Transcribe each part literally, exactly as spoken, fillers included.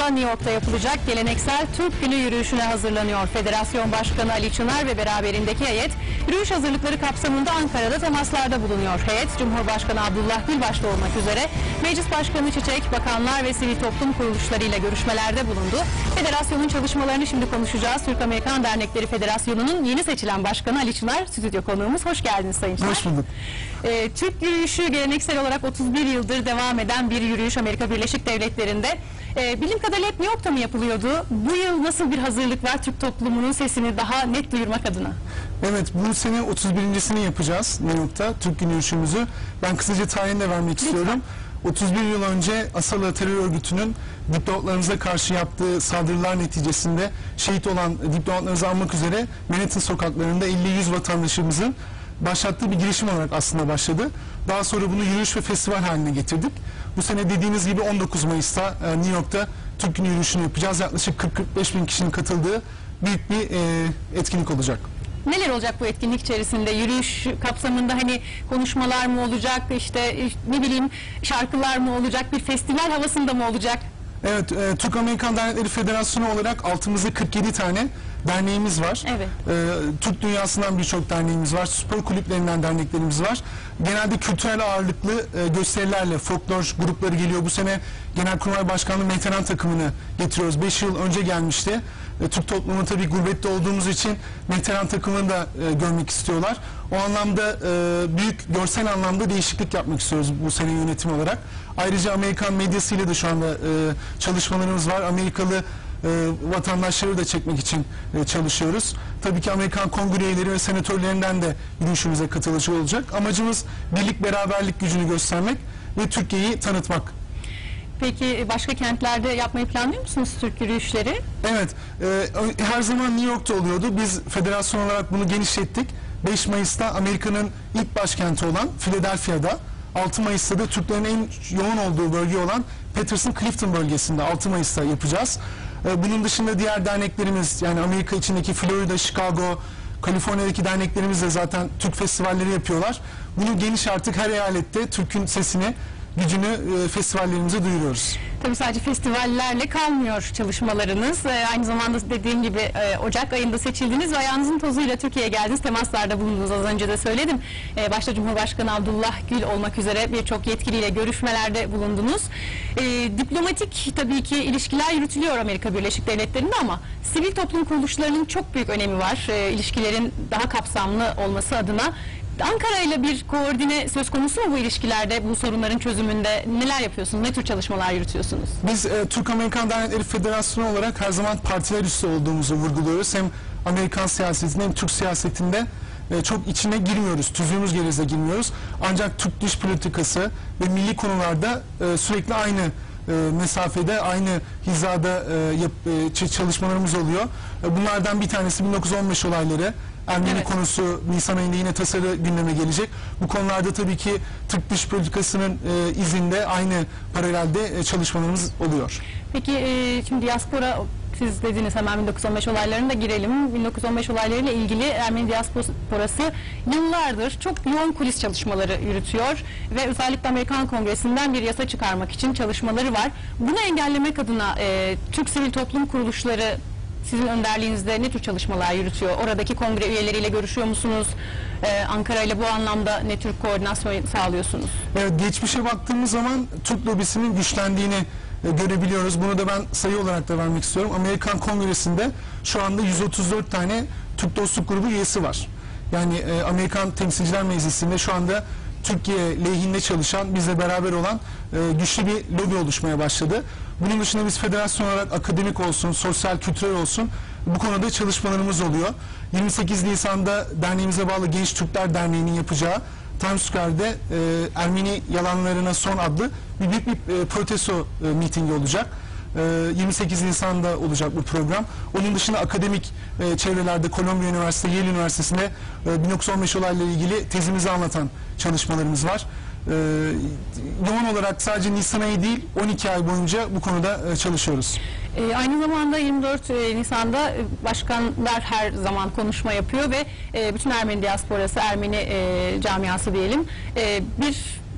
Mayıs'ta New York'ta yapılacak geleneksel Türk Günü yürüyüşüne hazırlanıyor. Federasyon Başkanı Ali Çınar ve beraberindeki heyet yürüyüş hazırlıkları kapsamında Ankara'da temaslarda bulunuyor. Heyet, Cumhurbaşkanı Abdullah Gül başta olmak üzere Meclis Başkanı Çiçek, bakanlar ve sivil toplum kuruluşlarıyla görüşmelerde bulundu. Federasyonun çalışmalarını şimdi konuşacağız. Türk-Amerikan Dernekleri Federasyonu'nun yeni seçilen başkanı Ali Çınar stüdyo konuğumuz. Hoş geldiniz Sayın Çınar. Hoş bulduk. Ee, Türk yürüyüşü geleneksel olarak otuz bir yıldır devam eden bir yürüyüş Amerika Birleşik Devletleri'nde. Ee, bildiğim kadarıyla hep New York'ta mı yapılıyordu? Bu yıl nasıl bir hazırlık var Türk toplumunun sesini daha net duyurmak adına? Evet, bu sene otuz birincisini yapacağız New York'ta, Türk Günü yürüyüşümüzü. Ben kısaca tarihini de vermek Lütfen. istiyorum. otuz bir yıl önce Asala terör örgütünün diplomatlarımıza karşı yaptığı saldırılar neticesinde şehit olan diplomatlarımızı almak üzere Manhattan sokaklarında elli yüz vatandaşımızın başlattığı bir girişim olarak aslında başladı. Daha sonra bunu yürüyüş ve festival haline getirdik. Bu sene dediğiniz gibi on dokuz Mayıs'ta New York'ta Türk Günü yürüyüşünü yapacağız. Yaklaşık kırk kırk beş bin kişinin katıldığı büyük bir e, etkinlik olacak. Neler olacak bu etkinlik içerisinde? Yürüyüş kapsamında hani konuşmalar mı olacak, işte ne bileyim şarkılar mı olacak, bir festival havasında mı olacak? Evet, e, Türk-Amerikan Dernekleri Federasyonu olarak altımızda kırk yedi tane derneğimiz var. Evet. E, Türk dünyasından birçok derneğimiz var. Spor kulüplerinden derneklerimiz var. Genelde kültürel ağırlıklı e, gösterilerle folklor grupları geliyor. Bu sene Genelkurmay Başkanlığı Mehteran takımını getiriyoruz. beş yıl önce gelmişti. E, Türk toplumu tabii gurbette olduğumuz için Mehteran takımını da e, görmek istiyorlar. O anlamda e, büyük görsel anlamda değişiklik yapmak istiyoruz bu sene yönetim olarak. Ayrıca Amerikan medyasıyla da şu anda e, çalışmalarımız var. Amerikalı e, vatandaşları da çekmek için e, çalışıyoruz. Tabii ki Amerikan kongre üyeleri ve senatörlerinden de yürüyüşümüze katılıcı olacak. Amacımız birlik beraberlik gücünü göstermek ve Türkiye'yi tanıtmak. Peki başka kentlerde yapmayı planlıyor musunuz Türk yürüyüşleri? Evet, e, her zaman New York'ta oluyordu. Biz federasyon olarak bunu genişlettik. beş Mayıs'ta Amerika'nın ilk başkenti olan Philadelphia'da, altı Mayıs'ta da Türklerin en yoğun olduğu bölge olan Patterson-Clifton bölgesinde altı Mayıs'ta yapacağız. E, bunun dışında diğer derneklerimiz, yani Amerika içindeki Florida, Chicago, Kaliforniya'daki derneklerimiz de zaten Türk festivalleri yapıyorlar. Bunu geniş artık her eyalette Türk'ün sesini, gücünü e, festivallerimize duyuruyoruz. Tabii sadece festivallerle kalmıyor çalışmalarınız. Ee, aynı zamanda dediğim gibi e, Ocak ayında seçildiniz ve ayağınızın tozuyla Türkiye'ye geldiniz. Temaslarda bulundunuz, az önce de söyledim. Ee, başta Cumhurbaşkanı Abdullah Gül olmak üzere birçok yetkiliyle görüşmelerde bulundunuz. Ee, diplomatik tabii ki ilişkiler yürütülüyor Amerika Birleşik Devletleri'nde ama sivil toplum kuruluşlarının çok büyük önemi var. Ee, ilişkilerin daha kapsamlı olması adına. Ankara ile bir koordine söz konusu mu bu ilişkilerde, bu sorunların çözümünde? Neler yapıyorsunuz? Ne tür çalışmalar yürütüyorsunuz? Biz e, Türk-Amerikan Dernekleri Federasyonu olarak her zaman partiler üstü olduğumuzu vurguluyoruz. Hem Amerikan siyasetinde hem Türk siyasetinde e, çok içine girmiyoruz. Tüzüğümüz gereğince girmiyoruz. Ancak Türk dış politikası ve milli konularda e, sürekli aynı e, mesafede, aynı hizada e, yap, e, çalışmalarımız oluyor. E, bunlardan bir tanesi bin dokuz yüz on beş olayları. Ermeni evet. konusu Nisan ayında yine tasarı gündeme gelecek. Bu konularda tabii ki Türk dış politikasının e, izinde aynı paralelde e, çalışmalarımız oluyor. Peki e, şimdi diaspora, siz dediniz, hemen bin dokuz yüz on beş olaylarına da girelim. bin dokuz yüz on beş olaylarıyla ilgili Ermeni diasporası yıllardır çok yoğun kulis çalışmaları yürütüyor ve özellikle Amerikan Kongresi'nden bir yasa çıkarmak için çalışmaları var. Bunu engellemek adına e, Türk sivil toplum kuruluşları sizin önderliğinizde ne tür çalışmalar yürütüyor? Oradaki kongre üyeleriyle görüşüyor musunuz? Ee, Ankara ile bu anlamda ne tür koordinasyon sağlıyorsunuz? Evet, geçmişe baktığımız zaman Türk lobisinin güçlendiğini e, görebiliyoruz. Bunu da ben sayı olarak da vermek istiyorum. Amerikan Kongresi'nde şu anda yüz otuz dört tane Türk Dostluk Grubu üyesi var. Yani e, Amerikan Temsilciler Meclisi'nde şu anda Türkiye lehinde çalışan, bizle beraber olan e, güçlü bir lobi oluşmaya başladı. Bunun dışında biz federasyon olarak akademik olsun, sosyal, kültürel olsun bu konuda çalışmalarımız oluyor. yirmi sekiz Nisan'da derneğimize bağlı Genç Türkler Derneği'nin yapacağı Times Square'de e, Ermeni yalanlarına son adlı bir büyük bir e, protesto e, mitingi olacak. yirmi sekiz Nisan'da olacak bu program. Onun dışında akademik e, çevrelerde Kolombiya Üniversitesi, Yale Üniversitesi'nde e, bin dokuz yüz on beş olaylarıyla ilgili tezimizi anlatan çalışmalarımız var. E, yoğun olarak sadece Nisan ayı değil, on iki ay boyunca bu konuda e, çalışıyoruz. E, aynı zamanda yirmi dört Nisan'da başkanlar her zaman konuşma yapıyor ve e, bütün Ermeni diasporası, Ermeni e, camiası diyelim, e, bir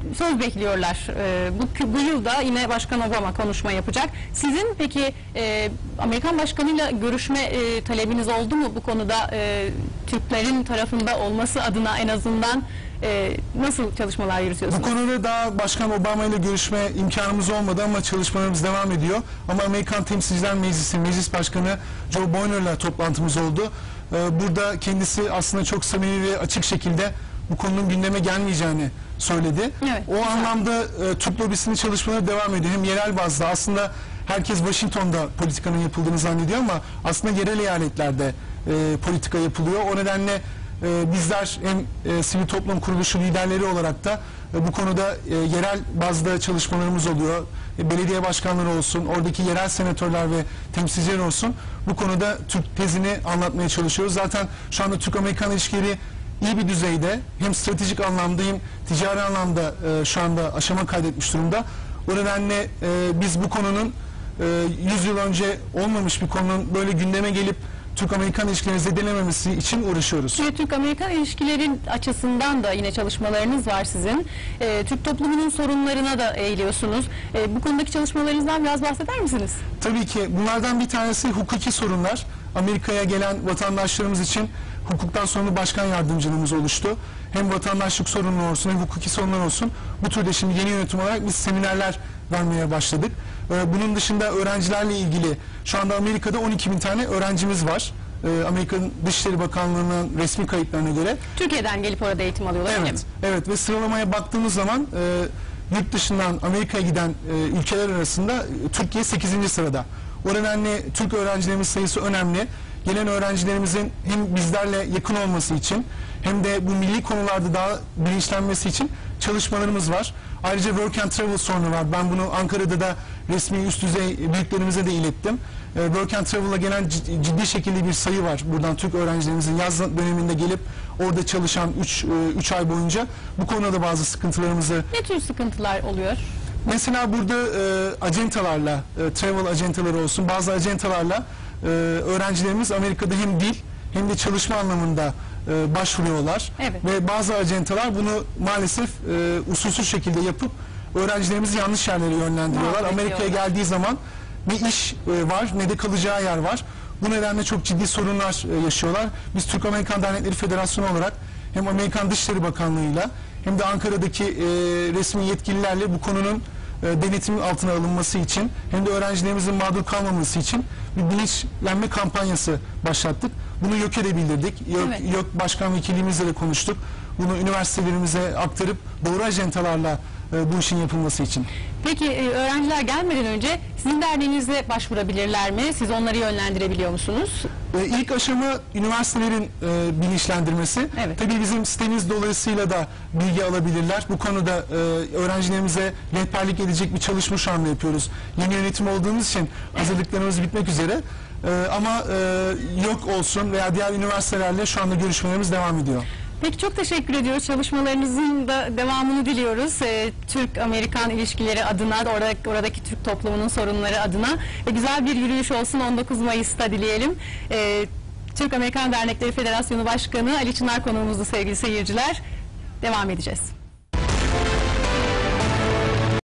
söz bekliyorlar. E, bu, bu yılda yine Başkan Obama konuşma yapacak. Sizin peki e, Amerikan Başkanı'yla görüşme e, talebiniz oldu mu bu konuda, e, Türklerin tarafında olması adına en azından e, nasıl çalışmalar Bu yürütüyorsunuz? konuda daha Başkan Obama ile görüşme imkanımız olmadı ama çalışmalarımız devam ediyor. Ama Amerikan Temsilciler Meclisi Meclis Başkanı Joe Boehner'la toplantımız oldu. Ee, Burada kendisi aslında çok samimi ve açık şekilde bu konunun gündeme gelmeyeceğini söyledi. Evet, o güzel. anlamda e, Türk lobisinin çalışmaları devam ediyor. Hem yerel bazda, aslında herkes Washington'da politikanın yapıldığını zannediyor ama aslında yerel eyaletlerde e, politika yapılıyor. O nedenle e, bizler hem e, sivil toplum kuruluşu liderleri olarak da e, bu konuda e, yerel bazda çalışmalarımız oluyor. E, belediye başkanları olsun, oradaki yerel senatörler ve temsilciler olsun, bu konuda Türk tezini anlatmaya çalışıyoruz. Zaten şu anda Türk-Amerikan ilişkileri iyi bir düzeyde, hem stratejik anlamda hem ticari anlamda e, şu anda aşama kaydetmiş durumda. O nedenle e, biz bu konunun e, yüz yıl önce olmamış bir konunun böyle gündeme gelip Türk-Amerikan ilişkilerini zedelememesi için uğraşıyoruz. Ve Türk-Amerikan ilişkilerin açısından da yine çalışmalarınız var sizin. Ee, Türk toplumunun sorunlarına da eğiliyorsunuz. Ee, bu konudaki çalışmalarınızdan biraz bahseder misiniz? Tabii ki bunlardan bir tanesi hukuki sorunlar. Amerika'ya gelen vatandaşlarımız için hukuktan sorumlu başkan yardımcılığımız oluştu. Hem vatandaşlık sorunları olsun hem hukuki sorunlar olsun. Bu türde şimdi yeni yönetim olarak biz seminerler vermeye başladık. Ee, Bunun dışında öğrencilerle ilgili şu anda Amerika'da on iki bin tane öğrencimiz var. Ee, Amerika'nın Dışişleri Bakanlığı'nın resmi kayıtlarına göre. Türkiye'den gelip orada eğitim alıyorlar, öyle mi? Evet, evet ve sıralamaya baktığımız zaman e, yurt dışından Amerika'ya giden e, ülkeler arasında e, Türkiye sekizinci sırada. O nedenle Türk öğrencilerimiz sayısı önemli. Gelen öğrencilerimizin hem bizlerle yakın olması için hem de bu milli konularda daha bilinçlenmesi için çalışmalarımız var. Ayrıca work and travel sorunu var. Ben bunu Ankara'da da resmi üst düzey büyüklerimize de ilettim. E, work and travel'a gelen ciddi, ciddi şekilde bir sayı var. Buradan Türk öğrencilerimizin yaz döneminde gelip orada çalışan üç ay boyunca bu konuda bazı sıkıntılarımızı... Ne tür sıkıntılar oluyor? Mesela burada e, acentalarla, e, travel acentaları olsun, bazı acentalarla e, öğrencilerimiz Amerika'da hem dil hem de çalışma anlamında e, başvuruyorlar. Evet. Ve bazı acentalar bunu maalesef e, usulsüz şekilde yapıp öğrencilerimizi yanlış yerlere yönlendiriyorlar. Muhabbet Amerika'ya ediyorlar. geldiği zaman ne iş e, var ne de kalacağı yer var. Bu nedenle çok ciddi sorunlar e, yaşıyorlar. Biz Türk-Amerikan Dernekleri Federasyonu olarak hem Amerikan Dışişleri Bakanlığı'yla hem de Ankara'daki e, resmi yetkililerle bu konunun e, denetimin altına alınması için hem de öğrencilerimizin mağdur kalmaması için bir bilinçlenme kampanyası başlattık. Bunu YÖK'e bildirdik. YÖK, Evet. YÖK Başkan Vekilimizle de konuştuk. Bunu üniversitelerimize aktarıp doğru ajantalarla e, bu işin yapılması için. Peki e, öğrenciler gelmeden önce sizin derneğinize başvurabilirler mi? Siz onları yönlendirebiliyor musunuz? E, ilk aşama üniversitelerin e, bilinçlendirmesi. Evet. Tabii bizim sitemiz dolayısıyla da bilgi alabilirler. Bu konuda e, öğrencilerimize rehberlik edecek bir çalışma şu anda yapıyoruz. Yeni yönetim olduğumuz için hazırlıklarımız bitmek üzere. E, ama e, yok olsun veya diğer üniversitelerle şu anda görüşmelerimiz devam ediyor. Peki çok teşekkür ediyoruz. Çalışmalarınızın da devamını diliyoruz. Ee, Türk-Amerikan ilişkileri adına, orada, oradaki Türk toplumunun sorunları adına ve güzel bir yürüyüş olsun on dokuz Mayıs'ta dileyelim. Ee, Türk-Amerikan Dernekleri Federasyonu Başkanı Ali Çınar konuğumuzdu sevgili seyirciler. Devam edeceğiz.